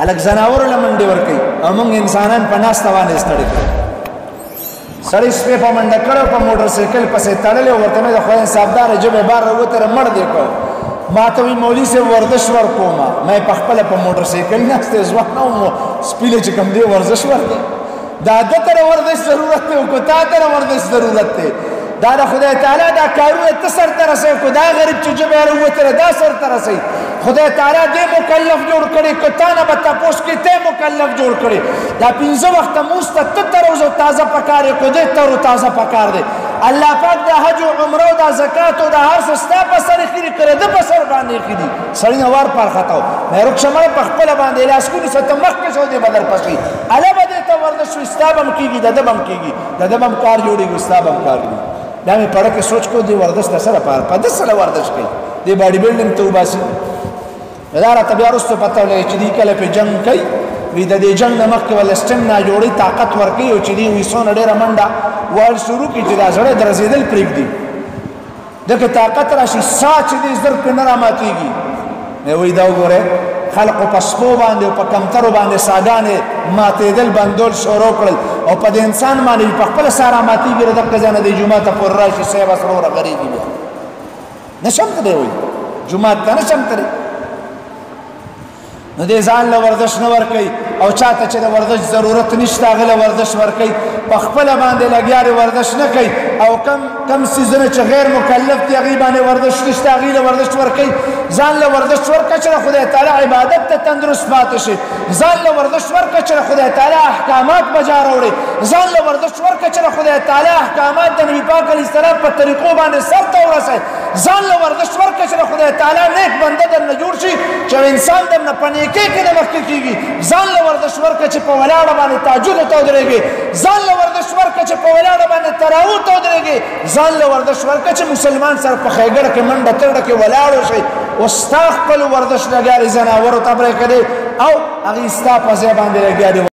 خلک زناورو له منډې ورکوي او موږ انسانان په ناسته باندې ستړي کړو سړی سپی په منډه کړی په موټر سایکل پسې تړلی ورته مې د خدای صاحبداره ژبې بار راوتره مړ دی کړ ما ته وایي مولوي صاحب ورزش ورکومه ما یې پخپله په موټر سایکل ناست دی ځوان نه وم سپي له چې کوم دی ورزش ورکوي دا ده ته ورزش ضرورت دی او که تا ته ورزش ضرورت دی دا د خدای تعالی دا کارونه ته سرته رسوي که دا غریب چې ژبه یې راوتله دا سرته رسوي خدای تعالی دې مکلف جوړ کړي که تا نه به تپوس کړي ته مکلف جوړ کړي دا 5 وخته مونځ ته ته تروز او تازه پکار یې که دې تر او تازه پکار دی الله پاک دا حج او عمره او دا زکات او دا هر څه ستا په سر ایښي دي کړی ده په سر باندې ایښي دي سړي نه وار پارخته و مهرک شمړی په خپله باندې لاسکونو څه ته مخکې شو دی به در پسې هله به دې ته ورزش شو ستا به هم کېږي د ده به هم کېږي د ده به هم کار جوړېږي ستا به هم کار کېږي دا مې پړه کې سوچ کو دی ورزش د څه لپاره په ده سره ورزش کوي دی باډي بلډینګ ته وباسي دا راته بیا وروسته پته ولګي چې دوی کله پې جنګ کوي وي د دې جنګ نه مخکې ول سټمنا جوړوي طاقت ورکوي او چې دوی وي څونه ډېره منډه وال شروع کړي چې دا زړه درزېدل پرېږدي دغه طاقت راشي ساه چې دی زر پې نه راماتېږي نو وایي دا وګورئ خلقو په سپو باندې او په کمترو باندې ساګانې ماتېدل بندول شروع کړل او په دې انسان باندې په خپله ساه راماتېږي د دغه ځای نه دی جومات ته پورې راشي صاحب سره ورغړېږي بیا نشم تللی وایي جومات ته نشم تللی نو دې ځان له ورزش نه ورکوي او چاته چې د ورزش ضرورت نشته هغه له ورزش ورکوي په خپله باندې لګیا دی ورزش نه کوي او کم څیزونه چې غیر مکلف دي هغې باندې ورزش نشته هغې له ورزش ورکوي ځان له ورزش ورکړه چې د خدای تعالی عبادت ته تندرست پاتې شي ځان له ورزش ورکړه چې د خدای تعالی احکامات بجا راوړي ځان له ورزش ورکړه چې د خدای تعالی احکامات د نبي پاک علیه السلام په طریقو باندې سرته ورسوي ځان له ورزش ورکړه چې د خدای تعالی نیک بنده درنه جوړ شي چې انسان درنه په نیکۍ کې نه مخکې کېږي ځان له ورزش ورکړه چې په ولاړه باندې تهجدو ته ودرېږي ځان له ورزش ورکړه چې په ولاړه باندې تراویح ته ودرېږي ځان له ورزش ورکړه چې مسلمان سره په ښېګړه کې منډه ترډه کې ولاړ شي او ستا خپل ورزش لګیا دی زناورو ته برې کړې او هغې ستا په ځای باندې لګیا دی